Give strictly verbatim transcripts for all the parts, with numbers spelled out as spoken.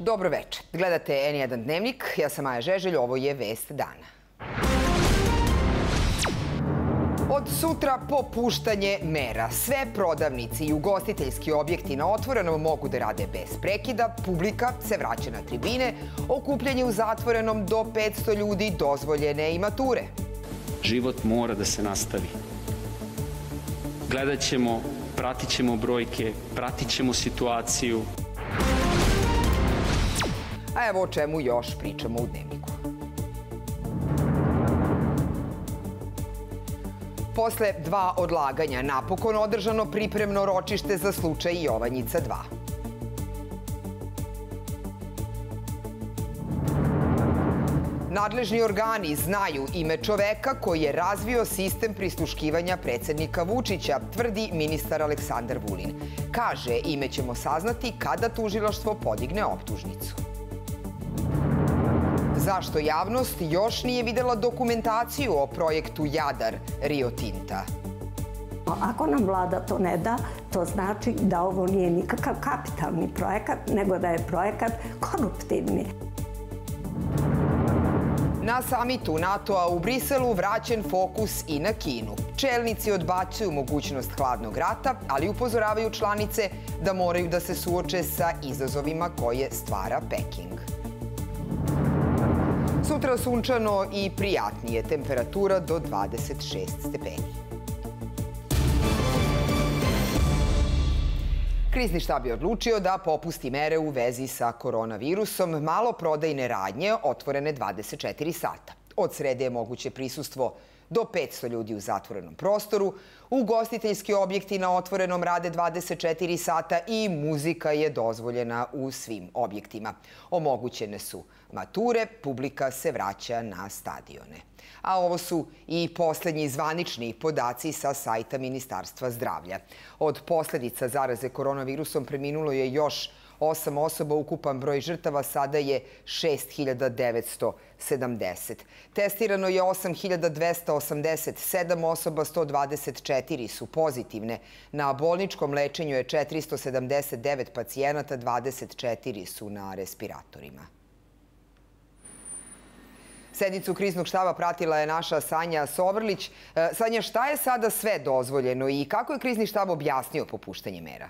Dobro večer. Gledate en jedan dnevnik. Ja sam Maja Žeželj, ovo je Vest dana. Od sutra popuštanje mera. Sve prodavnice i ugostiteljski objekti na otvorenom mogu da rade bez prekida, publika se vraća na tribine, okupljanje u zatvorenom do petsto ljudi, dozvoljene i mature. Život mora da se nastavi. Gledat ćemo, pratit ćemo brojke, pratit ćemo situaciju. A evo o čemu još pričamo u dnevniku. Posle dva odlaganja napokon održano pripremno ročište za slučaj Jovanjica dva. Nadležni organi znaju ime čoveka koji je razvio sistem prisluškivanja predsednika Vučića, tvrdi ministar Aleksandar Vulin. Kaže, ime ćemo saznati kada tužilaštvo podigne optužnicu. Zašto javnost još nije videla dokumentaciju o projektu Jadar Rio Tinta? Ako nam vlada to ne da, to znači da ovo nije nikakav kapitalni projekat, nego da je projekat koruptivni. Na samitu NATO-a u Briselu vraćen fokus i na Kinu. Čelnici odbacuju mogućnost hladnog rata, ali upozoravaju članice da moraju da se suoče sa izazovima koje stvara Peking. Sutra sunčano i prijatnije, temperatura do dvadeset šest stepeni. Krizni štab je odlučio da popusti mere u vezi sa koronavirusom. Maloprodajne radnje otvorene dvadeset četiri sata. Od srede je moguće prisustvo do petsto ljudi u zatvorenom prostoru. Ugostiteljski objekti na otvorenom rade dvadeset četiri sata i muzika je dozvoljena u svim objektima. Omogućene su mature, publika se vraća na stadione. A ovo su i poslednji zvanični podaci sa sajta Ministarstva zdravlja. Od posledica zaraze koronavirusom preminulo je još osam osoba, ukupan broj žrtava sada je šest hiljada devetsto sedamdeset. Testirano je osam hiljada dvesta osamdeset sedam osoba, sto dvadeset četiri su pozitivne. Na bolničkom lečenju je četiristo sedamdeset devet pacijenata, dvadeset četiri su na respiratorima. Sednicu kriznog štaba pratila je naša Sanja Sovrlić. Sanja, šta je sada sve dozvoljeno i kako je krizni štab objasnio popuštanje mera?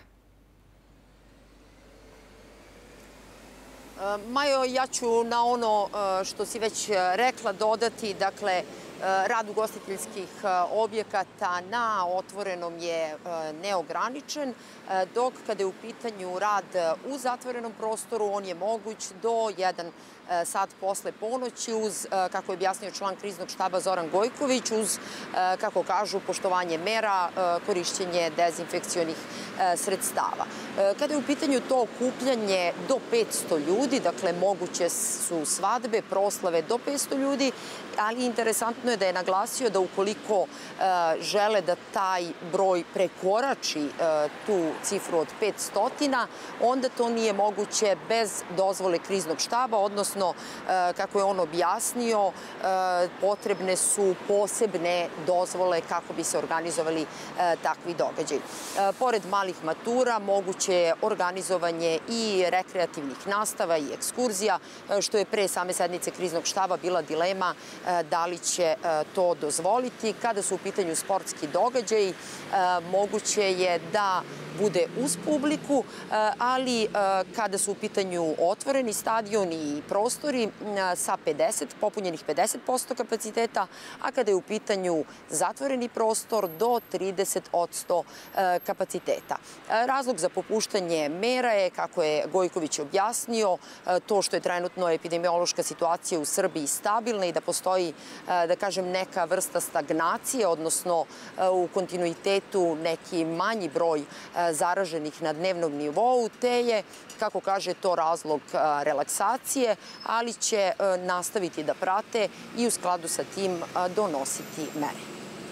Majo, ja ću na ono što si već rekla dodati, dakle, rad ugostiteljskih objekata na otvorenom je neograničen, dok kada je u pitanju rad u zatvorenom prostoru, on je moguć do jedan sat posle ponoći uz, kako je objasnio član kriznog štaba Zoran Gojković, uz, kako kažu, poštovanje mera, korišćenje dezinfekcionih sredstava. Kada je u pitanju to okupljanje do petsto ljudi, dakle moguće su svadbe, proslave do petsto ljudi, ali interesantno je da je naglasio da ukoliko žele da taj broj prekorači tu cifru od petsto, onda to nije moguće bez dozvole kriznog štaba, odnosno, kako je on objasnio, potrebne su posebne dozvole kako bi se organizovali takvi događaji. Pored malih matura, moguće je organizovanje i rekreativnih nastava i ekskurzija, što je pre same sednice kriznog štaba bila dilema da li će to dozvoliti. Kada su u pitanju sportski događaji, moguće je da bude uz publiku, ali kada su u pitanju otvoreni stadioni i prostori sa pedeset, popunjenih pedeset posto kapaciteta, a kada je u pitanju zatvoreni prostor do trideset posto kapaciteta. Razlog za popuštanje mera je, kako je Gojković objasnio, to što je trenutno epidemiološka situacija u Srbiji stabilna i da postoji, da kažem, neka vrsta stagnacije, odnosno u kontinuitetu neki manji broj zaraženih na dnevnom nivou, te je, kako kaže, to razlog relaksacije, ali će nastaviti da prate i u skladu sa tim donositi mere.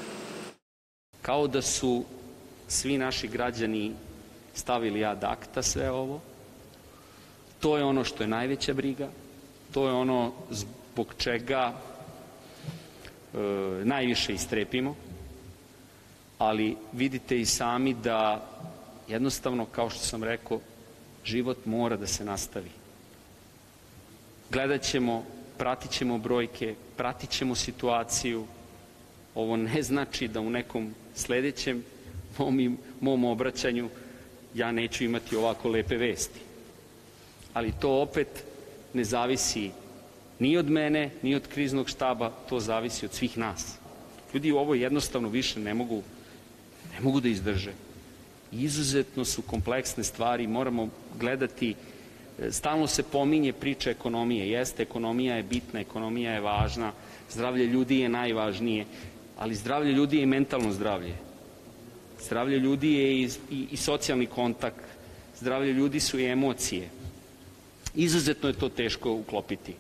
Kao da su svi naši građani stavili ad acta sve ovo, to je ono što je najveća briga, to je ono zbog čega najviše istrepimo, ali vidite i sami da jednostavno, kao što sam rekao, život mora da se nastavi. Gledat ćemo, pratit ćemo brojke, pratit ćemo situaciju. Ovo ne znači da u nekom sledećem mom, mom obraćanju ja neću imati ovako lepe vesti. Ali to opet ne zavisi ni od mene, ni od kriznog štaba, to zavisi od svih nas. Ljudi ovo jednostavno više ne mogu, ne mogu da izdrže. Izuzetno su kompleksne stvari, moramo gledati, stalno se pominje priča ekonomije. Jeste, ekonomija je bitna, ekonomija je važna, zdravlje ljudi je najvažnije, ali zdravlje ljudi je i mentalno zdravlje. Zdravlje ljudi je i, i, i socijalni kontakt, zdravlje ljudi su i emocije. Izuzetno je to teško uklopiti.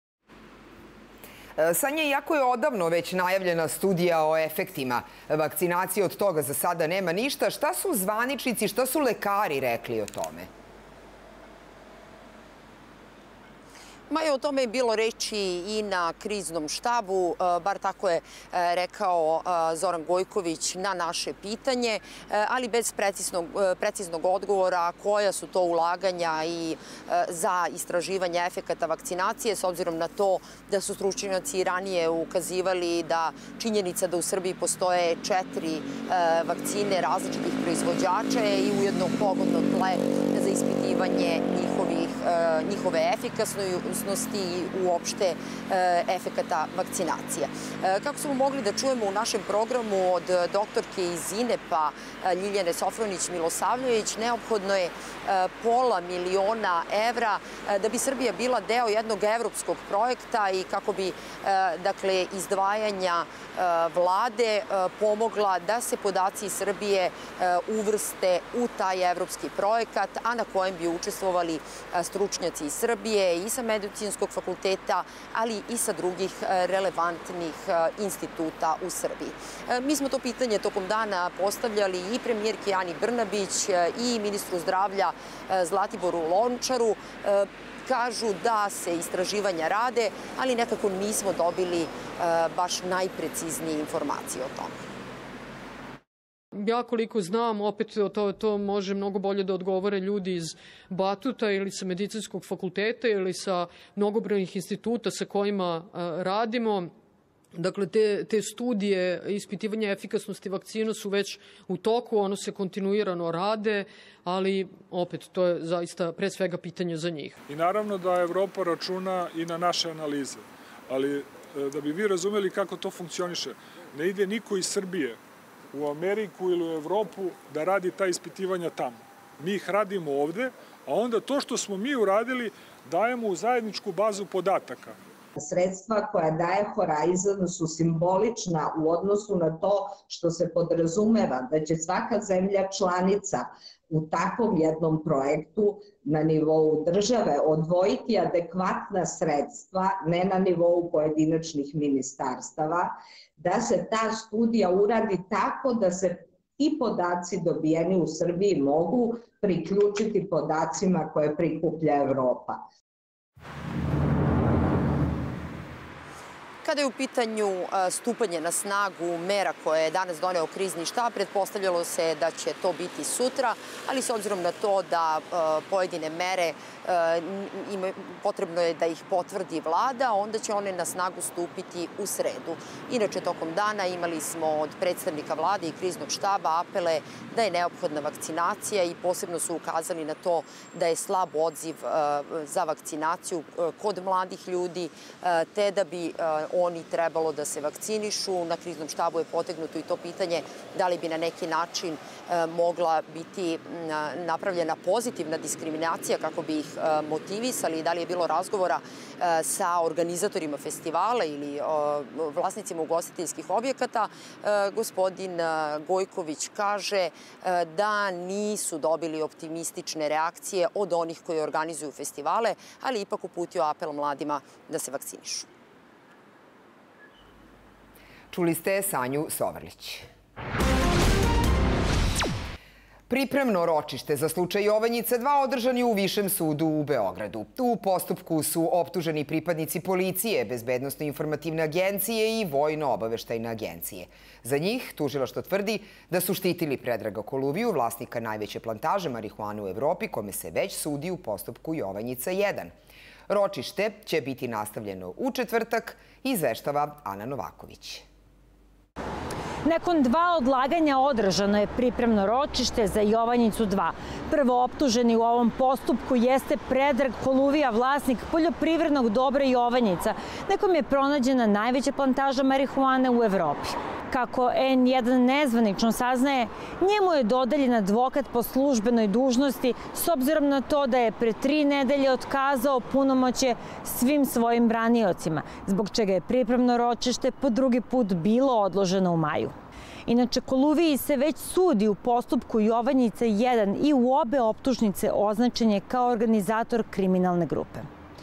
Sanja, iako je odavno već najavljena studija o efektima vakcinacije, od toga za sada nema ništa. Šta su zvaničnici, šta su lekari rekli o tome? Ma je o tome je bilo reći i na kriznom štabu, bar tako je rekao Zoran Gojković na naše pitanje, ali bez preciznog, preciznog odgovora koja su to ulaganja i za istraživanje efekata vakcinacije, s obzirom na to da su stručnjaci ranije ukazivali da činjenica da u Srbiji postoje četiri vakcine različitih proizvođača je i ujedno pogodno tle za ispitivanje njihovih, njihove efikasnosti i uopšte efekata vakcinacije. Kako smo mogli da čujemo u našem programu od doktorke iz INEP-a Ljiljane Sofronić-Milosavljević, neophodno je pola miliona evra da bi Srbija bila deo jednog evropskog projekta i kako bi dakle, izdvajanja vlade pomogla da se podaci iz Srbije uvrste u taj evropski projekat, a na kojem bi učestvovali stručnjaci iz Srbije i sa medicinskog fakulteta, ali i sa drugih relevantnih instituta u Srbiji. Mi smo to pitanje tokom dana postavljali i premijerki Ani Brnabić i ministru zdravlja Zlatiboru Lončaru. Kažu da se istraživanja rade, ali nekako nismo dobili baš najpreciznije informacije o tome. Ja koliko znam, opet to, to može mnogo bolje da odgovore ljudi iz Batuta ili sa medicinskog fakulteta ili sa mnogobrojnih instituta sa kojima radimo. Dakle, te, te studije ispitivanja efikasnosti vakcina su već u toku, ono se kontinuirano rade, ali opet to je zaista pre svega pitanje za njih. I naravno da Evropa računa i na naše analize, ali da bi vi razumeli kako to funkcioniše, ne ide niko iz Srbije u Ameriku ili u Evropu da radi ta ispitivanja tamo. Mi ih radimo ovde, a onda to što smo mi uradili dajemo u zajedničku bazu podataka. Sredstva koja daje Horizon su simbolična u odnosu na to što se podrazumeva da će svaka zemlja članica u takvom jednom projektu na nivou države odvojiti adekvatna sredstva, ne na nivou pojedinačnih ministarstava, da se ta studija uradi tako da se i podaci dobijeni u Srbiji mogu priključiti podacima koje prikuplja Evropa. Kada je u pitanju stupanje na snagu mera koje je danas doneo krizni štab, pretpostavljalo se da će to biti sutra, ali s obzirom na to da pojedine mere potrebno je da ih potvrdi vlada, onda će one na snagu stupiti u sredu. Inače, tokom dana imali smo od predstavnika vlade i kriznog štaba apele da je neophodna vakcinacija i posebno su ukazali na to da je slab odziv za vakcinaciju kod mladih ljudi, te da bi oni trebalo da se vakcinišu. Na kriznom štabu je potegnuto i to pitanje da li bi na neki način mogla biti napravljena pozitivna diskriminacija kako bi ih motivisali i da li je bilo razgovora sa organizatorima festivala ili vlasnicima ugostiteljskih objekata. Gospodin Gojković kaže da nisu dobili optimistične reakcije od onih koji organizuju festivale, ali ipak uputio apel mladima da se vakcinišu. Čuli ste Sanju Sovrlić. Pripremno ročište za slučaj Jovanjica dva održan je u Višem sudu u Beogradu. U postupku su optuženi pripadnici policije, Bezbednosno-informativne agencije i Vojno-obaveštajne agencije. Za njih tužilaštvo tvrdi da su štitili Predraga Koluviju, vlasnika najveće plantaže marihuane u Evropi, kome se već sudi u postupku Jovanjica jedan. Ročište će biti nastavljeno u četvrtak, izveštava Ana Novaković. Nakon dva odlaganja održano je pripremno ročište za Jovanjicu dva. Prvo optuženi u ovom postupku jeste Predrag Koluvija, vlasnik poljoprivrednog dobra Jovanjica, na kom je pronađena najveća plantaža marihuane u Evropi. Kako N jedan nezvanično saznaje, njemu je dodeljen advokat po službenoj dužnosti s obzirom na to da je pre tri nedelje otkazao punomoćje svim svojim braniocima, zbog čega je pripremno ročište po drugi put bilo odloženo u maju. Inače, Koluviji se već sudi u postupku Jovanjica jedan i u obe optužnice označen je kao organizator kriminalne grupe.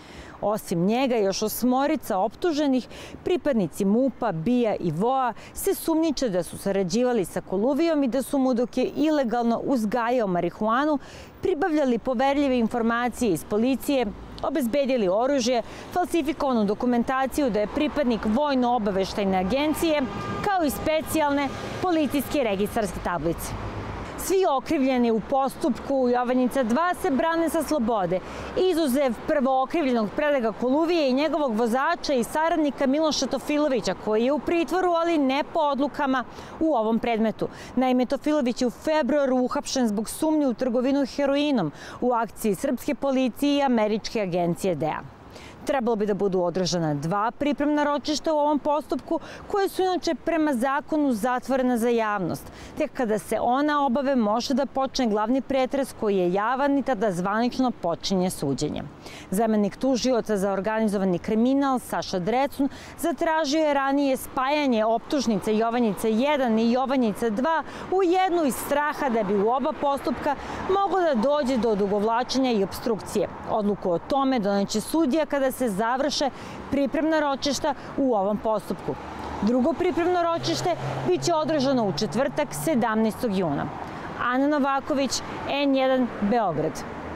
Osim njega, još osmorica optuženih, pripadnici MUP-a, B I A i V O A, se sumnjiče da su sarađivali sa Koluvijom i da su mu, dok je ilegalno uzgajao marihuanu, pribavljali poverljive informacije iz policije, obezbedili oružje, falsifikovanu dokumentaciju da je pripadnik vojno-obaveštajne agencije, kao i specijalne policijske registarske tablice. Svi okrivljeni u postupku Jovanjica dva se brane sa slobode, izuzev prvo okrivljenog Predraga Koluvije i njegovog vozača i saradnika Miloša Tofilovića, koji je u pritvoru, ali ne po odlukama u ovom predmetu. Naime, Tofilović je u februaru uhapšen zbog sumnje u trgovinu heroinom u akciji srpske policije i američke agencije D E A. Trebalo bi da budu održana dva pripremna ročišta u ovom postupku, koje su inače prema zakonu zatvorena za javnost. Tek kada se ona obave, može da počne glavni pretres koji je javan i tada zvanično počinje suđenje. Zamenik tužioca za organizovani kriminal Saša Drecun zatražio je ranije spajanje optužnice Jovanjica jedan i Jovanjica dva u jednu iz straha da bi u oba postupka moglo da dođe do odugovlačenja i opstrukcije. Odluku o tome doneće sudija kada se završe pripremna ročišta u ovom postupku. Drugo pripremno ročište biće održano u četvrtak sedamnaestog juna. Ana Novaković, N jedan, Beograd.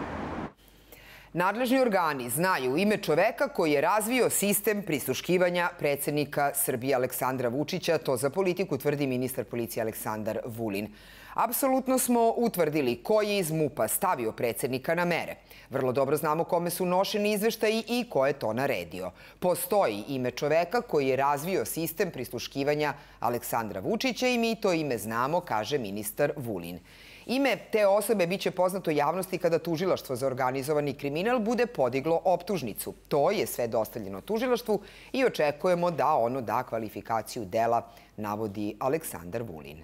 Nadležni organi znaju ime čoveka koji je razvio sistem prisluškivanja predsjednika Srbije Aleksandra Vučića. To za Politiku tvrdi ministar policije Aleksandar Vulin. Apsolutno smo utvrdili ko je iz MUP-a stavio predsjednika na mere. Vrlo dobro znamo kome su nošeni izveštaji i ko je to naredio. Postoji ime čoveka koji je razvio sistem prisluškivanja Aleksandra Vučića i mi to ime znamo, kaže ministar Vulin. Ime te osobe biće poznato javnosti kada Tužilaštvo za organizovani kriminal bude podiglo optužnicu. To je sve dostavljeno tužilaštvu i očekujemo da ono da kvalifikaciju dela, navodi Aleksandar Vulin.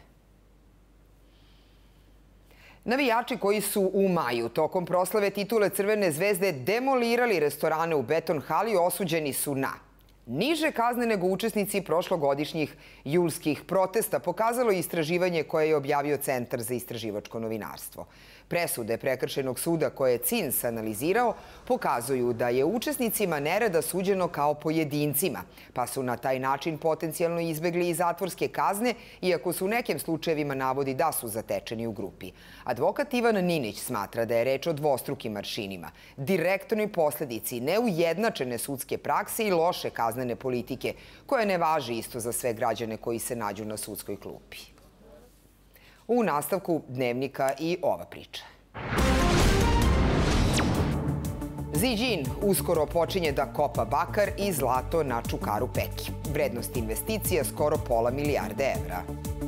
Navijači koji su u maju tokom proslave titule Crvene zvezde demolirali restorane u Beton hali osuđeni su na niže kazne nego učesnici prošlogodišnjih julskih protesta, pokazalo je istraživanje koje je objavio Centar za istraživačko novinarstvo. Presude Prekršajnog suda koje je C I N S analizirao pokazuju da je učesnicima nereda suđeno kao pojedincima, pa su na taj način potencijalno izbegli i zatvorske kazne, iako su u nekim slučajevima navodi da su zatečeni u grupi. Advokat Ivan Ninić smatra da je reč o dvostrukim aršinima, direktnoj posledici neujednačene sudske prakse i loše kaznene politike, koje ne važi isto za sve građane koji se nađu na sudskoj klupi. U nastavku Dnevnika i ova priča. Ziđin uskoro počinje da kopa bakar i zlato na Čukaru Peki. Vrednost investicija skoro pola milijarde evra.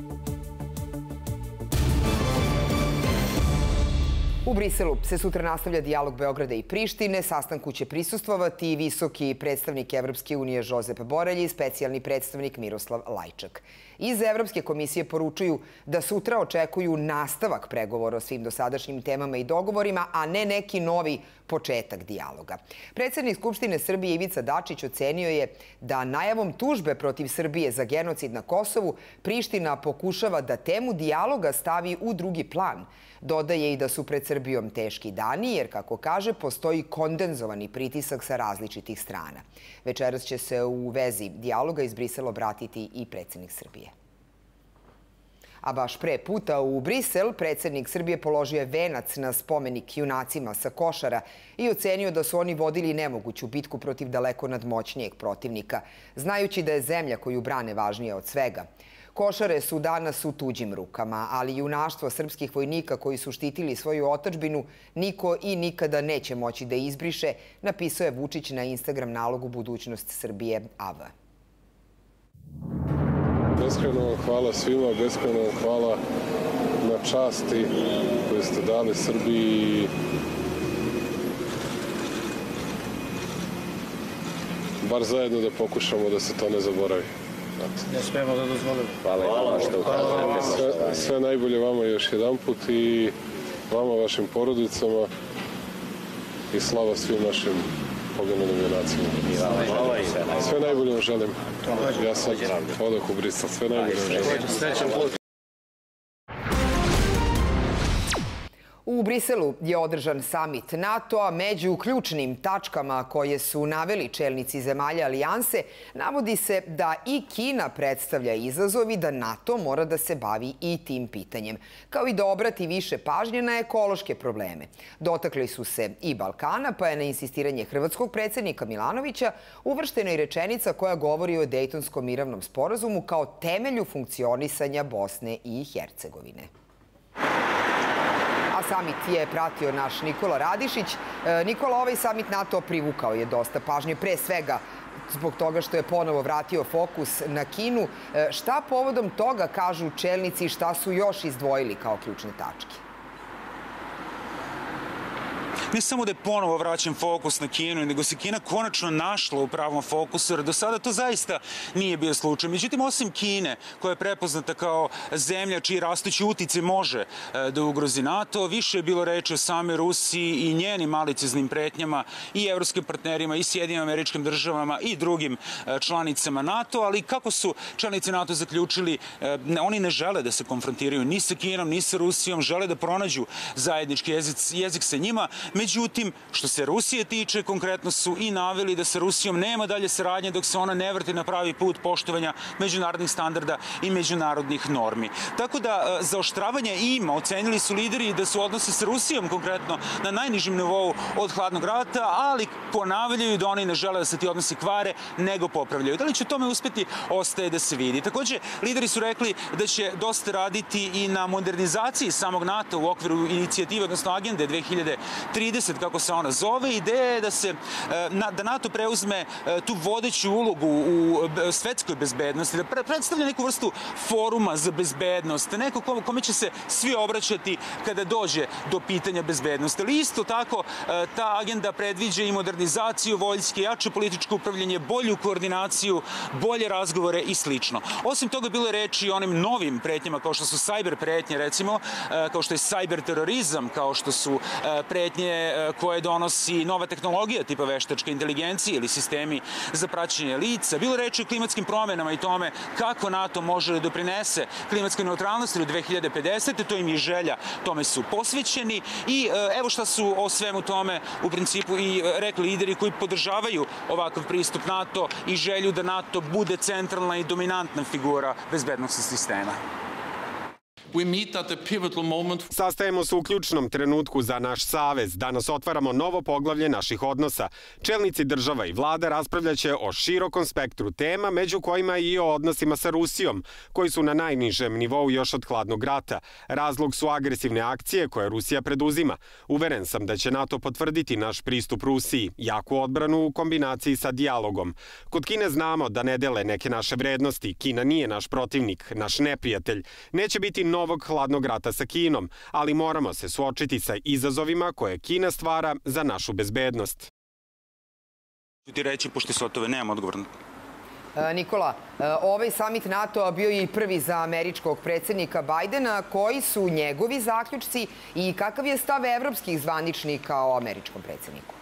U Briselu se sutra nastavlja dijalog Beograda i Prištine. Sastanku će prisustvovati i visoki predstavnik Evropske unije Žozep Borelj i specijalni predstavnik Miroslav Lajčak. Iz Evropske komisije poručuju da sutra očekuju nastavak pregovora o svim dosadašnjim temama i dogovorima, a ne neki novi početak dijaloga. Predsednik Skupštine Srbije Ivica Dačić ocenio je da najavom tužbe protiv Srbije za genocid na Kosovu Priština pokušava da temu dijaloga stavi u drugi plan. Dodaje i da su pred Srbijom teški dani, jer, kako kaže, postoji kondenzovani pritisak sa različitih strana. Večeras će se u vezi dijaloga iz Brisela obratiti i predsednik Srbije. A baš pre puta u Brisel, predsednik Srbije položio je venac na spomenik junacima sa Košara i ocenio da su oni vodili nemoguću bitku protiv daleko nadmoćnijeg protivnika, znajući da je zemlja koju brane važnija od svega. Košare su danas u tuđim rukama, ali junaštvo srpskih vojnika koji su štitili svoju otadžbinu niko i nikada neće moći da izbriše, napisao je Vučić na Instagram nalogu Budućnost Srbije A V. Beskrajno vam hvala svima, beskrajno vam hvala na časti koju ste dali Srbiji. Bar zajedno da pokušamo da se to ne zaboravi. Ne smemo da dozvolimo. Hvala i vama što ukazujete. Sve najbolje vama još jedan put i vama, vašim porodicama i slava svim našim poginulim junacima. Sve najbolje vam želim. Ja sad odah u Brisel. Sve najbolje vam želim. Srećan put. U Briselu je održan samit NATO-a. Među ključnim tačkama koje su naveli čelnici zemalja alijanse navodi se da i Kina predstavlja izazov i da NATO mora da se bavi i tim pitanjem, kao i da obrati više pažnje na ekološke probleme. Dotakli su se i Balkana, pa je na insistiranje hrvatskog predsjednika Milanovića uvrštena i rečenica koja govori o Dejtonskom mirovnom sporazumu kao temelju funkcionisanja Bosne i Hercegovine. A samit je pratio naš Nikola Radišić. Nikola, ovaj samit NATO privukao je dosta pažnje, pre svega zbog toga što je ponovo vratio fokus na Kinu. Šta povodom toga kažu čelnici i šta su još izdvojili kao ključne tačke? Ne samo da je ponovo vraćen fokus na Kinu, nego se Kina konačno našla u pravom fokusu, jer do sada to zaista nije bio slučaj. Međutim, osim Kine, koja je prepoznata kao zemlja čiji rastući uticaj može da ugrozi NATO, više je bilo reči o same Rusiji i njenim maliciznim pretnjama i evropskim partnerima, i Sjedinim Američkim Državama i drugim članicama NATO, ali kako su članice NATO zaključili, oni ne žele da se konfrontiraju ni sa Kinom, ni sa Rusijom, žele da pronađu zajednički jezik, jezik sa njima. Međutim, što se Rusije tiče, konkretno su i naveli da sa Rusijom nema dalje saradnje dok se ona ne vrti na pravi put poštovanja međunarodnih standarda i međunarodnih normi. Tako da zaoštravanja ima, ocenili su lideri da su odnosi sa Rusijom konkretno na najnižem nivou od hladnog rata, ali ponavljaju da oni ne žele da se ti odnosi kvare, nego popravljaju. Da li će tome uspeti, ostaje da se vidi. Takođe, lideri su rekli da će dosta raditi i na modernizaciji samog NATO u okviru inicijative, odnosno agende dve hiljade trideset, kako se ona zove. Ideja je da se da NATO preuzme tu vodeću ulogu u svetskoj bezbednosti, da predstavlja neku vrstu foruma za bezbednost, neko kome će se svi obraćati kada dođe do pitanja bezbednosti. Ali isto tako ta agenda predviđa i modernizaciju vojske, jače političko upravljanje, bolju koordinaciju, bolje razgovore i slično. Osim toga, bilo je reči o onim novim pretnjama, kao što su sajber pretnje, recimo, kao što je sajber terorizam, kao što su pretnje koje donosi nova tehnologija tipa veštačke inteligencije ili sistemi za praćenje lica. Bilo reči o klimatskim promenama i tome kako NATO može da doprinese klimatskoj neutralnosti do dve hiljade pedesete. To im je želja, tome su posvećeni i evo šta su o svemu tome u principu i rekli lideri koji podržavaju ovakav pristup NATO i želju da NATO bude centralna i dominantna figura bezbednosnog sistema. Sastajemo se u ključnom trenutku za naš savez. Danas otvaramo novo poglavlje naših odnosa. Čelnici država i vlada raspravljaće o širokom spektru tema, među kojima i o odnosima sa Rusijom, koji su na najnižem nivou još od hladnog rata. Razlog su agresivne akcije koje Rusija preduzima. Uveren sam da će NATO potvrditi naš pristup Rusiji, jaku odbranu u kombinaciji sa dijalogom. Kod Kine znamo da ne dele neke naše vrednosti. Kina nije naš protivnik, naš neprijatelj. Neće biti novo novog hladnog rata sa Kinom, ali moramo se suočiti sa izazovima koje Kina stvara za našu bezbednost. Ti reći, pošto se o tome nemam odgovor. Nikola, ovaj samit NATO-a bio je i prvi za američkog predsjednika Bajdena. Koji su njegovi zaključci i kakav je stav evropskih zvaničnika o američkom predsjedniku?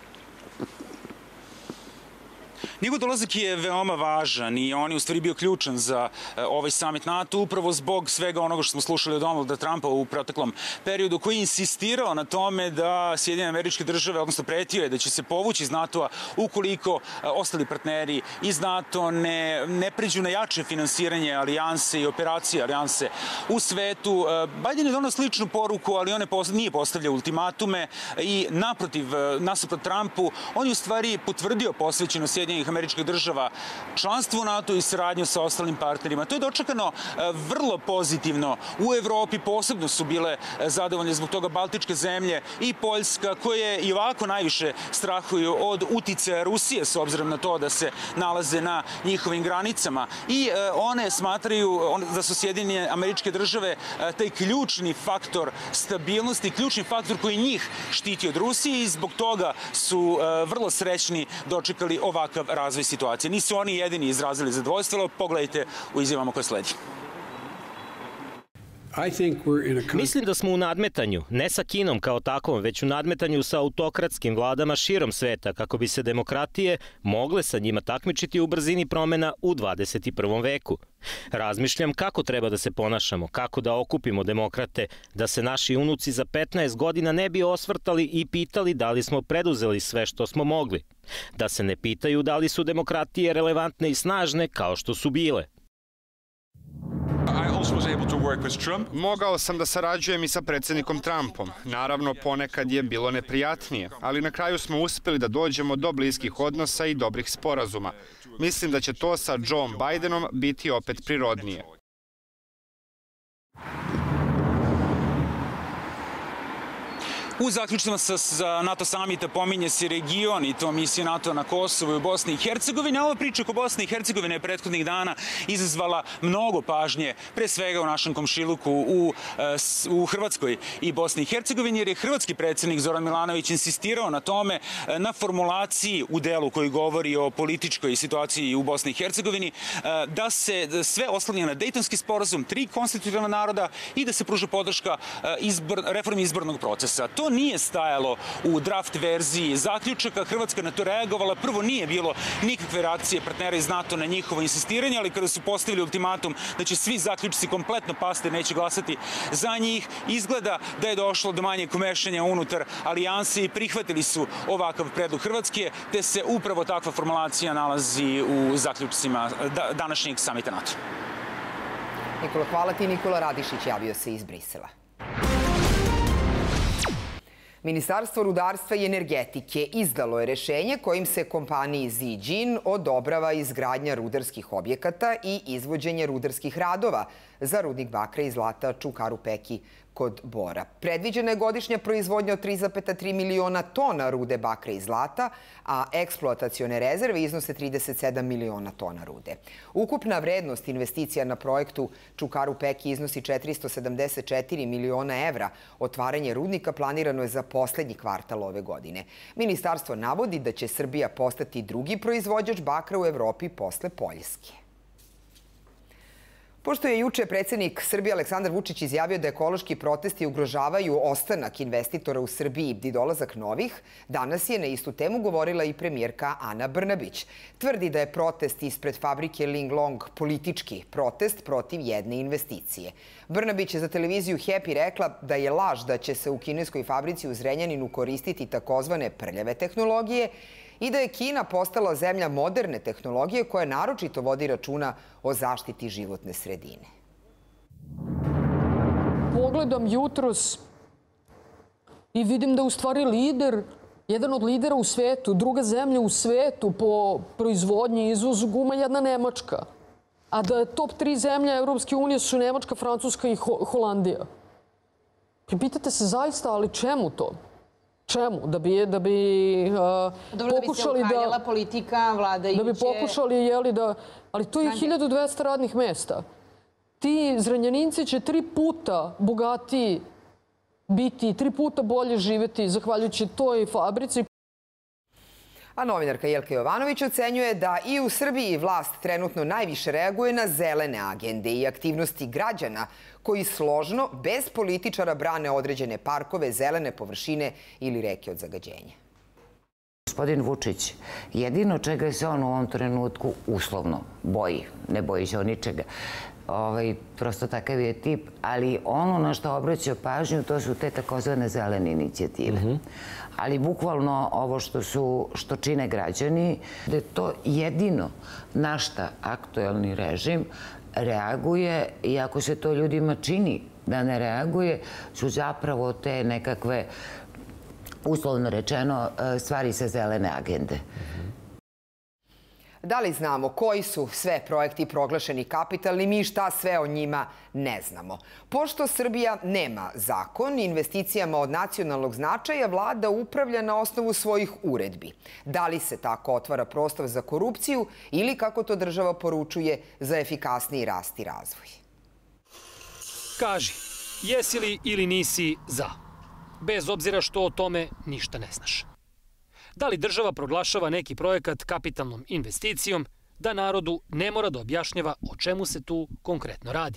Njegov dolazak je veoma važan i on je u stvari bio ključan za ovaj samit NATO upravo zbog svega onoga što smo slušali od Donalda Trumpa u proteklom periodu, koji je insistirao na tome da Sjedinjene Američke Države, odnosno pretio je da će se povući iz NATO-a ukoliko ostali partneri iz NATO ne, ne pređu na jače finansiranje alijanse i operacije alijanse u svetu. Biden je donao sličnu poruku, ali on je nije postavljao ultimatume i naprotiv, nasuprot Trumpu, on je u stvari potvrdio posvećenost Sjedinjenih američkih država članstvo u NATO i saradnju sa ostalim partnerima. To je dočekano vrlo pozitivno. U Evropi posebno su bile zadovoljne zbog toga baltičke zemlje i Poljska, koje i ovako najviše strahuju od uticaja Rusije s obzirom na to da se nalaze na njihovim granicama. I one smatraju da su Sjedinjene Američke Države taj ključni faktor stabilnosti, ključni faktor koji njih štiti od Rusije i zbog toga su vrlo srećni dočekali ovakav razvoj situacije. Nisu oni jedini izrazili zadovoljstvo, pogledajte u izjavama koje sledi. Mislim da smo u nadmetanju, ne sa Kinom kao takvom, već u nadmetanju sa autokratskim vladama širom sveta, kako bi se demokratije mogle sa njima takmičiti u brzini promena u dvadeset i prvom veku. Razmišljam kako treba da se ponašamo, kako da okupimo demokrate, da se naši unuci za petnaest godina ne bi osvrtali i pitali da li smo preduzeli sve što smo mogli. Da se ne pitaju da li su demokratije relevantne i snažne kao što su bile. Mogao sam da sarađujem i sa predsjednikom Trumpom. Naravno, ponekad je bilo neprijatnije, ali na kraju smo uspeli da dođemo do bliskih odnosa i dobrih sporazuma. Mislim da će to sa Joe Bidenom biti opet prirodnije. U zaključcima sa NATO samita pominje se region i to misije NATO na Kosovu i u Bosni i Hercegovini. Ova priča oko Bosne i Hercegovine je prethodnih dana izazvala mnogo pažnje, pre svega u našem komšiluku u, u Hrvatskoj i Bosni i Hercegovini, jer je hrvatski predsjednik Zoran Milanović insistirao na tome, na formulaciji u delu koji govori o političkoj situaciji u Bosni i Hercegovini, da se sve oslanja na Dejtonski sporazum, tri konstitutivna naroda i da se pruža podrška izbor, reformi izbornog procesa. To nije stajalo u draft verziji zaključaka. Hrvatska na to reagovala. Prvo, nije bilo nikakve reakcije partnera iz NATO na njihovo insistiranje, ali kada su postavili ultimatum da će svi zaključci kompletno pasti, neće glasati za njih, izgleda da je došlo do manje komešanja unutar alijanse i prihvatili su ovakav predlog Hrvatske, te se upravo takva formulacija nalazi u zaključcima današnjeg samita NATO. Nikola, hvala ti. Nikola Radišić javio se iz Brisela. Ministarstvo rudarstva i energetike izdalo je rešenje kojim se kompaniji Ziđin odobrava izgradnja rudarskih objekata i izvođenje rudarskih radova za rudnik bakra i zlata Čukaru Peki kod Bora. Predviđena je godišnja proizvodnja od tri zarez tri miliona tona rude bakra i zlata, a eksploatacione rezerve iznose trideset sedam miliona tona rude. Ukupna vrednost investicija na projektu Čukaru Peki iznosi četiristo sedamdeset četiri miliona evra. Otvaranje rudnika planirano je za poslednji kvartal ove godine. Ministarstvo navodi da će Srbija postati drugi proizvođač bakra u Evropi posle Poljske. Pošto je juče predsjednik Srbije Aleksandar Vučić izjavio da ekološki protesti ugrožavaju ostanak investitora u Srbiji i dolazak novih, danas je na istu temu govorila i premijerka Ana Brnabić. Tvrdi da je protest ispred fabrike Linglong politički protest protiv jedne investicije. Brnabić je za televiziju Happy rekla da je laž da će se u kineskoj fabrici u Zrenjaninu koristiti takozvane prljave tehnologije i da je Kina postala zemlja moderne tehnologije koja naročito vodi računa o zaštiti životne sredine. Pogledam jutros i vidim da je u stvari lider, jedan od lidera u svetu, druga zemlja u svetu po proizvodnji i izvozu guma jedna Nemačka. A da je top tri zemlja Evropske unije su Nemačka, Francuska i Holandija. Pitate se zaista, ali čemu to? Čemu? Da bi, da bi uh, Dobro, pokušali da... bi se ukaljala da, politika vladajuće... Da bi pokušali, jeli da... Ali to je hiljadu dvesta radnih mesta. Ti Zrenjaninci će tri puta bogatiji biti, tri puta bolje živeti zahvaljujući toj fabrici. A novinarka Jelka Jovanović ocenjuje da i u Srbiji vlast trenutno najviše reaguje na zelene agende i aktivnosti građana koji složno, bez političara, brane određene parkove, zelene površine ili reke od zagađenja. Gospodin Vučić, jedino čega se on u ovom trenutku uslovno boji, ne boji se on ničega, ovaj, prosto takav je tip, ali ono na što obraća pažnju to su te takozvane zelene inicijative. Mm-hmm. Ali bukvalno ovo što, su, što čine građani, da je to jedino na šta aktuelni režim reaguje i ako se to ljudima čini da ne reaguje, su zapravo te nekakve, uslovno rečeno, stvari sa zelene agende. Da li znamo koji su sve projekti proglašeni kapitalnim i šta sve o njima ne znamo? Pošto Srbija nema zakon, investicijama od nacionalnog značaja vlada upravlja na osnovu svojih uredbi. Da li se tako otvara prostor za korupciju ili, kako to država poručuje, za efikasniji rast i razvoj? Kaži, jesi li ili nisi za? Bez obzira što o tome ništa ne znaš. Da li država proglašava neki projekat kapitalnom investicijom, da narodu ne mora da objašnjava o čemu se tu konkretno radi?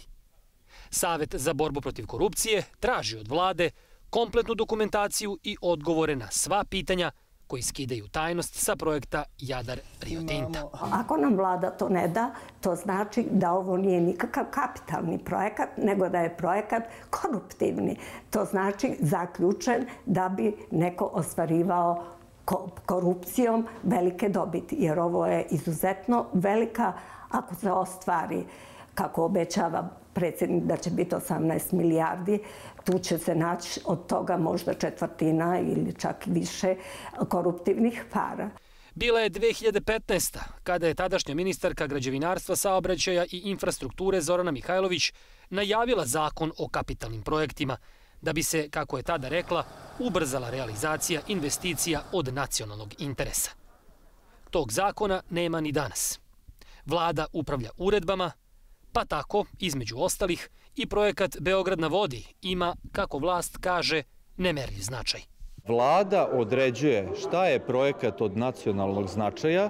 Savet za borbu protiv korupcije traži od vlade kompletnu dokumentaciju i odgovore na sva pitanja koji skidaju tajnost sa projekta Jadar Rio Tinta. Ako nam vlada to ne da, to znači da ovo nije nikakav kapitalni projekat, nego da je projekat koruptivni. To znači zaključen da bi neko ostvarivao korupcijom velike dobiti, jer ovo je izuzetno velika, ako se ostvari, kako obećava predsjednik da će biti osamnaest milijardi, tu će se naći od toga možda četvrtina ili čak više koruptivnih para. Bila je dve hiljade petnaesta. kada je tadašnja ministarka građevinarstva, saobraćaja i infrastrukture Zorana Mihajlović najavila zakon o kapitalnim projektima, da bi se, kako je tada rekla, ubrzala realizacija investicija od nacionalnog interesa. Tog zakona nema ni danas. Vlada upravlja uredbama, pa tako, između ostalih, i projekat Beograd na vodi ima, kako vlast kaže, nemerljiv značaj. Vlada određuje šta je projekat od nacionalnog značaja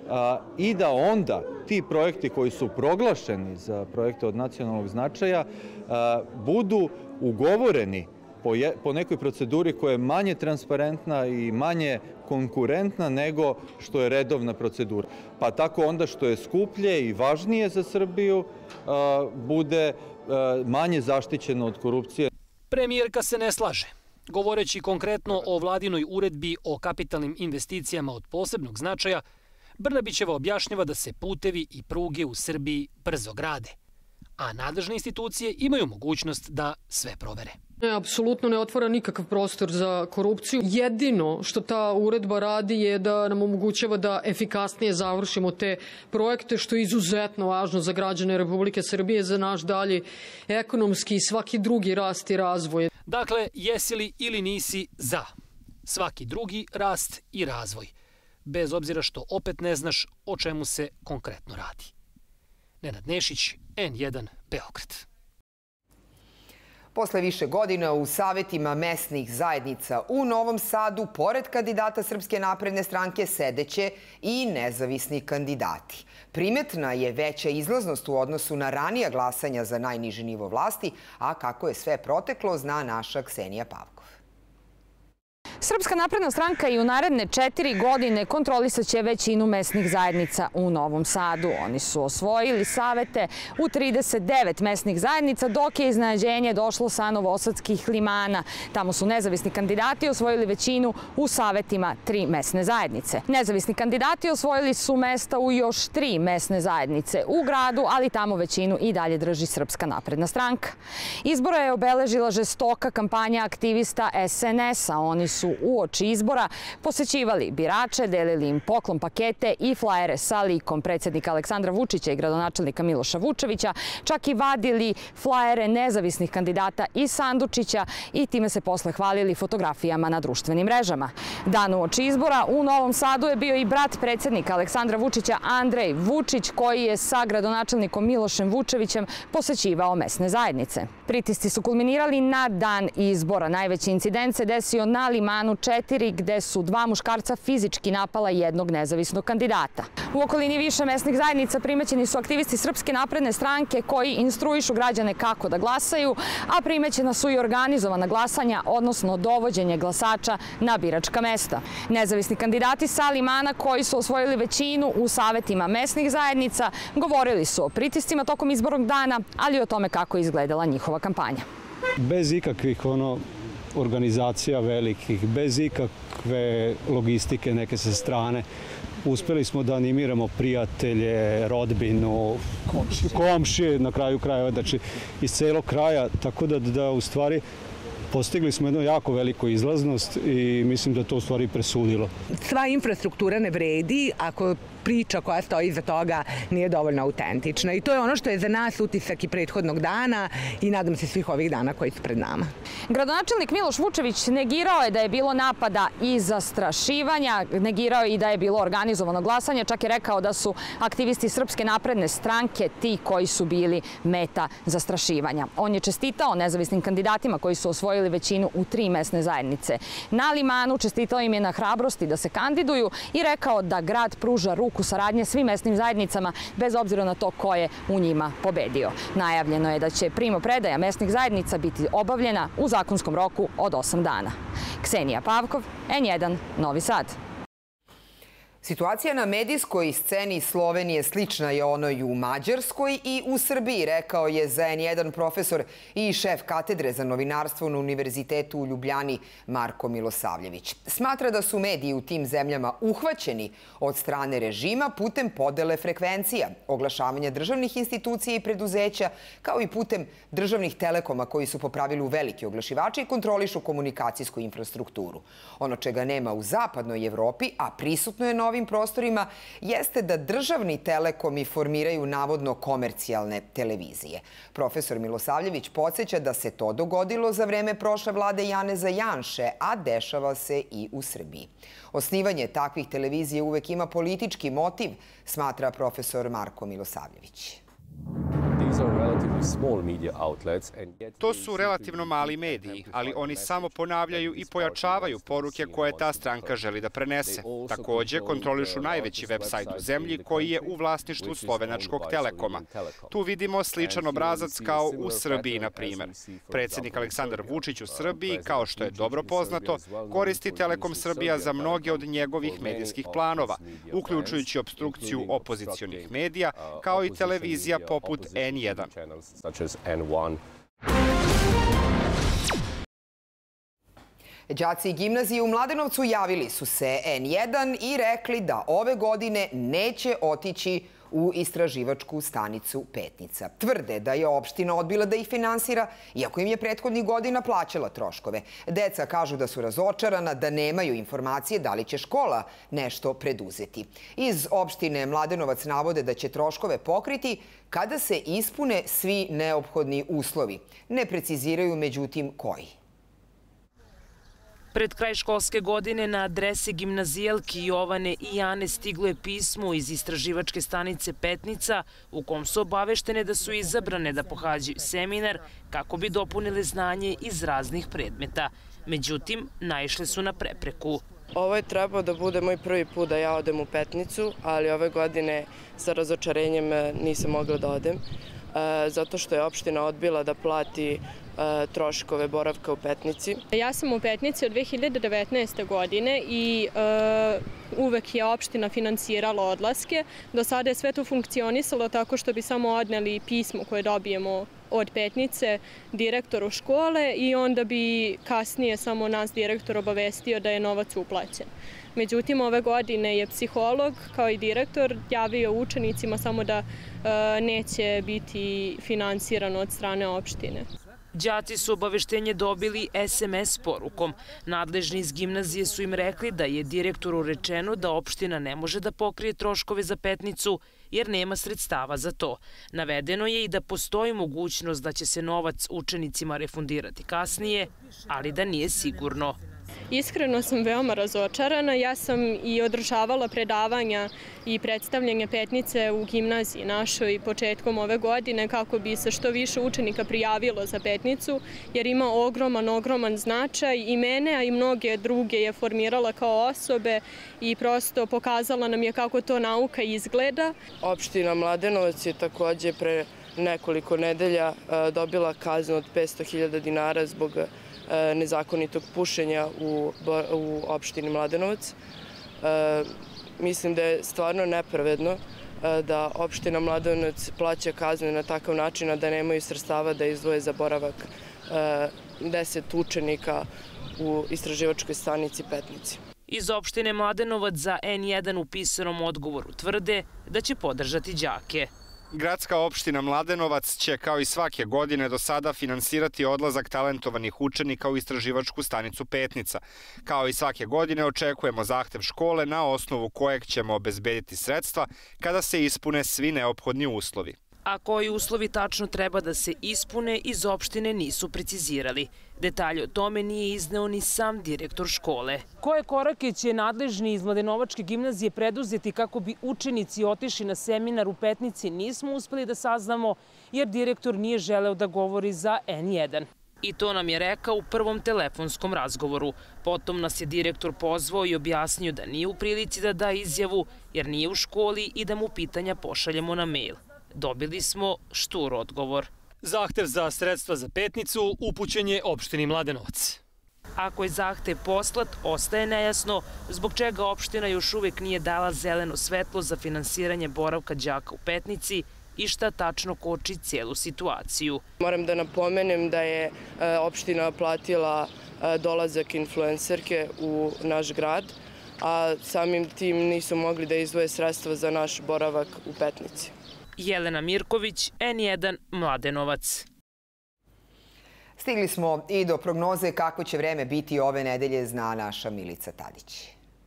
i da onda ti projekti koji su proglašeni za projekte od nacionalnog značaja budu ugovoreni po nekoj proceduri koja je manje transparentna i manje konkurentna nego što je redovna procedura. Pa tako onda što je skuplje i važnije za Srbiju bude manje zaštićeno od korupcije. Premijerka se ne slaže. Govoreći konkretno o vladinoj uredbi o kapitalnim investicijama od posebnog značaja, Brnabićeva objašnjava da se putevi i pruge u Srbiji brzo grade, a nadležne institucije imaju mogućnost da sve provere. Ne, apsolutno ne otvara nikakav prostor za korupciju. Jedino što ta uredba radi je da nam omogućava da efikasnije završimo te projekte, što je izuzetno važno za građane Republike Srbije, za naš dalji ekonomski i svaki drugi rast i razvoj. Dakle, jesi li ili nisi za svaki drugi rast i razvoj, bez obzira što opet ne znaš o čemu se konkretno radi. Nenad Nešić, N jedan, Beograd. Posle više godina u savetima mesnih zajednica u Novom Sadu, pored kandidata Srpske napredne stranke, sedeće i nezavisni kandidati. Primetna je veća izlaznost u odnosu na ranija glasanja za najniži nivo vlasti, a kako je sve proteklo zna naša Ksenija Pavkov. Srpska napredna stranka i u naredne četiri godine kontrolisaće većinu mesnih zajednica u Novom Sadu. Oni su osvojili savete u trideset devet mesnih zajednica, dok je iznenađenje došlo sa novosadskih Limana. Tamo su nezavisni kandidati osvojili većinu u savetima tri mesne zajednice. Nezavisni kandidati osvojili su mesta u još tri mesne zajednice u gradu, ali tamo većinu i dalje drži Srpska napredna stranka. Izbora je obeležila žestoka kampanja aktivista S N S-a. Oni su uoči izbora posećivali birače, delili im poklon pakete i flajere sa likom predsjednika Aleksandra Vučića i gradonačelnika Miloša Vučevića, čak i vadili flajere nezavisnih kandidata iz sandučića i time se posle hvalili fotografijama na društvenim mrežama. Dan uoči izbora u Novom Sadu je bio i brat predsjednika Aleksandra Vučića, Andrej Vučić, koji je sa gradonačelnikom Milošem Vučevićem posećivao mesne zajednice. Pritisci su kulminirali na dan izbora. Najveći incident se desio na Limanu četiri, gde su dva muškarca fizički napala jednog nezavisnog kandidata. U okolini više mesnih zajednica primećeni su aktivisti Srpske napredne stranke koji instruišu građane kako da glasaju, a primećena su i organizovana glasanja, odnosno dovođenje glasača na biračka mesta. Nezavisni kandidati sa Limana koji su osvojili većinu u savetima mesnih zajednica govorili su o pritiscima tokom izbornog dana, ali i o tome kako je izgledala njihova kampanja. Bez ikakvih ono organizacija velikih, bez ikakve logistike neke sa strane. Uspeli smo da animiramo prijatelje, rodbinu, komšije na kraju krajeva, znači iz celog kraja, tako da, da u stvari postigli smo jednu jako veliku izlaznost i mislim da to u stvari presudilo. Sva infrastruktura ne vredi ako priča koja stoji iza toga nije dovoljno autentična. I to je ono što je za nas utisak i prethodnog dana i nadam se svih ovih dana koji su pred nama. Gradonačelnik Miloš Vučević negirao je da je bilo napada i zastrašivanja, negirao je i da je bilo organizovano glasanje, čak je rekao da su aktivisti Srpske napredne stranke ti koji su bili meta zastrašivanja. On je čestitao nezavisnim kandidatima koji su osvojili većinu u tri mesne zajednice na Limanu, čestitao im je na hrabrosti da se kandiduju i rekao da grad pruža ruku saradnje svim mesnim zajednicama bez obzira na to ko je u njima pobedio. Najavljeno je da će primopredaja mesnih zajednica biti obavljena u zakonskom roku od osam dana. Ksenija Pavkov, N jedan, Novi Sad. Situacija na medijskoj sceni Slovenije slična je onoj u Mađarskoj i u Srbiji, rekao je za N jedan profesor i šef katedre za novinarstvo na Univerzitetu u Ljubljani Marko Milosavljević. Smatra da su mediji u tim zemljama uhvaćeni od strane režima putem podele frekvencija, oglašavanja državnih institucija i preduzeća, kao i putem državnih telekoma koji su po pravilu veliki oglašivači i kontrolišu komunikacijsku infrastrukturu. Ono čega nema u zapadnoj Evropi, a prisutno je na ovim prostorima, jeste da državni telekomi formiraju navodno komercijalne televizije. Profesor Milosavljević podsjeća da se to dogodilo za vreme prošle vlade Janeza Janše, a dešava se i u Srbiji. Osnivanje takvih televizija uvek ima politički motiv, smatra profesor Marko Milosavljević. To su relativno mali mediji, ali oni samo ponavljaju i pojačavaju poruke koje ta stranka želi da prenese. Takođe, kontrolišu najveći web-sajt u zemlji koji je u vlasništvu Slovenačkog telekoma. Tu vidimo sličan obrazac kao u Srbiji, na primer. Predsjednik Aleksandar Vučić u Srbiji, kao što je dobro poznato, koristi Telekom Srbija za mnoge od njegovih medijskih planova, uključujući obstrukciju opozicionih medija, kao i televizija poput N jedan. Đaci gimnazije u Mladenovcu javili su se N jedan i rekli da ove godine neće otići u istraživačku stanicu Petnica. Tvrde da je opština odbila da ih finansira, iako im je prethodnih godina plaćala troškove. Deca kažu da su razočarana, da nemaju informacije da li će škola nešto preduzeti. Iz opštine Mladenovac navode da će troškove pokriti kada se ispune svi neophodni uslovi. Ne preciziraju međutim koji. Pred kraj školske godine na adrese gimnazijalki Jovane i Jane stiglo je pismo iz istraživačke stanice Petnica u kom su obaveštene da su izabrane da pohađaju seminar kako bi dopunile znanje iz raznih predmeta. Međutim, naišle su na prepreku. Ovo je trebao da bude moj prvi put da ja odem u Petnicu, ali ove godine sa razočarenjem nisam mogla da odem, zato što je opština odbila da plati troškove boravka u Petnici. Ja sam u Petnici od dve hiljade devetnaeste. godine i uvek je opština finansirala odlaske. Do sada je sve to funkcionisalo tako što bi samo odneli pismo koje dobijemo od Petnice direktoru škole i onda bi kasnije samo nas direktor obavestio da je novac uplaćen. Međutim, ove godine je psiholog kao i direktor javio učenicima samo da neće biti finansirano od strane opštine. Đaci su obaveštenje dobili S M S porukom. Nadležni iz gimnazije su im rekli da je direktoru rečeno da opština ne može da pokrije troškove za Petnicu jer nema sredstava za to. Navedeno je i da postoji mogućnost da će se novac učenicima refundirati kasnije, ali da nije sigurno. Iskreno sam veoma razočarana. Ja sam i održavala predavanja i predstavljanje Petnice u gimnaziji našoj početkom ove godine kako bi se što više učenika prijavilo za Petnicu, jer ima ogroman, ogroman značaj i mene, a i mnoge druge je formirala kao osobe i prosto pokazala nam je kako to nauka izgleda. Opština Mladenovac je takođe pre nekoliko nedelja dobila kaznu od petsto hiljada dinara zbog nezakonitog pušenja u, u opštini Mladenovac. E, mislim da je stvarno nepravedno da opština Mladenovac plaća kazne na takav način, a da nemaju sredstava da izdvoje za boravak e, deset učenika u istraživačkoj stanici Petnici. Iz opštine Mladenovac za N jedan u pisanom odgovoru tvrde da će podržati đake. Gradska opština Mladenovac će kao i svake godine do sada finansirati odlazak talentovanih učenika u istraživačku stanicu Petnica. Kao i svake godine očekujemo zahtev škole na osnovu kojeg ćemo obezbediti sredstva kada se ispune svi neophodni uslovi. A koji uslovi tačno treba da se ispune iz opštine nisu precizirali. Detalje o tome nije izneo ni sam direktor škole. Koje korake će nadležni iz Mladenovačke gimnazije preduzeti kako bi učenici otišli na seminar u Petnici nismo uspeli da saznamo, jer direktor nije želeo da govori za en jedan. I to nam je rekao u prvom telefonskom razgovoru. Potom nas je direktor pozvao i objasnio da nije u prilici da da izjavu, jer nije u školi i da mu pitanja pošaljemo na mail. Dobili smo štur odgovor. Zahtev za sredstva za Petnicu upućen je opštini Mladenovac. Ako je zahtev poslat, ostaje nejasno zbog čega opština još uvijek nije dala zeleno svetlo za finansiranje boravka đaka u Petnici i šta tačno koči cijelu situaciju. Moram da napomenem da je opština platila dolazak influencerke u naš grad, a samim tim nisu mogli da izdvoje sredstva za naš boravak u Petnici. Jelena Mirković, en jedan, Mladenovac. Stigli smo i do prognoze kako će vreme biti ove nedelje, zna naša Milica Tadić.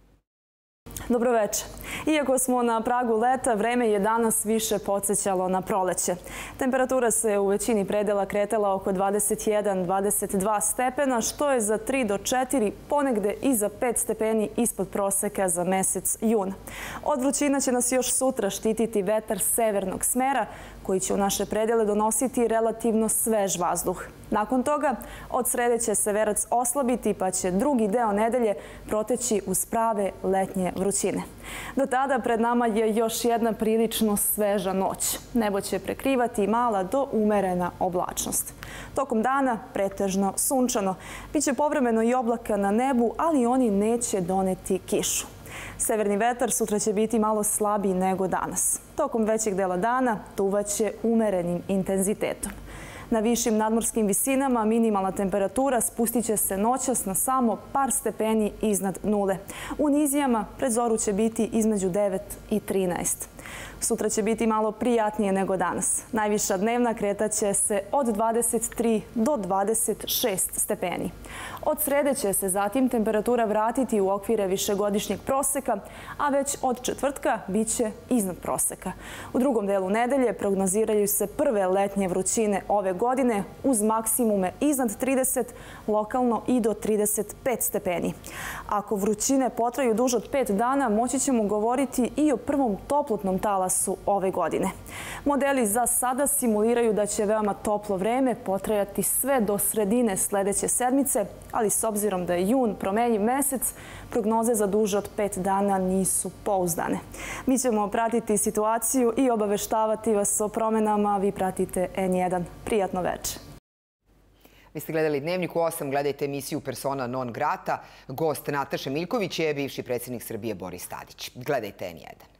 Dobroveče. Iako smo na pragu leta, vreme je danas više podsjećalo na proleće. Temperatura se u većini predela kretala oko dvadeset jedan do dvadeset dva stepena, što je za tri do četiri, ponegde i za pet stepeni ispod proseka za mesec jun. Od vrućina će nas još sutra štititi vetar severnog smera, koji će u naše predele donositi relativno svež vazduh. Nakon toga, od srede će severac oslabiti, pa će drugi deo nedelje proteći uz prave letnje vrućine. Do tada pred nama je još jedna prilično sveža noć. Nebo će prekrivati mala do umerena oblačnost. Tokom dana pretežno sunčano. Biće povremeno i oblaka na nebu, ali oni neće doneti kišu. Severni vetar sutra će biti malo slabiji nego danas. Tokom većeg dela dana duvaće umerenim intenzitetom. Na višim nadmorskim visinama minimalna temperatura spustit će se noćas na samo par stepeni iznad nule. U nizijama pred zoru će biti između devet i trinaest. Sutra će biti malo prijatnije nego danas. Najviša dnevna kretaće se od dvadeset tri do dvadeset šest stepeni. Od srede će se zatim temperatura vratiti u okvire višegodišnjeg proseka, a već od četvrtka bit će iznad proseka. U drugom delu nedelje prognoziraju se prve letnje vrućine ove godine uz maksimume iznad trideset, lokalno i do trideset pet stepeni. Ako vrućine potraju duže od pet dana, moći ćemo govoriti i o prvom toplotnom talasu ove godine. Modeli za sada simuliraju da će veoma toplo vreme potrajati sve do sredine sledeće sedmice, ali s obzirom da je jun promenjiv mesec, prognoze za duže od pet dana nisu pouzdane. Mi ćemo pratiti situaciju i obaveštavati vas o promenama. Vi pratite en jedan. Prijatno večer. Vi ste gledali Dnevnik u osam, gledajte emisiju Persona non grata. Gost Nataše Miljković je bivši predsjednik Srbije Boris Tadić. Gledajte en jedan.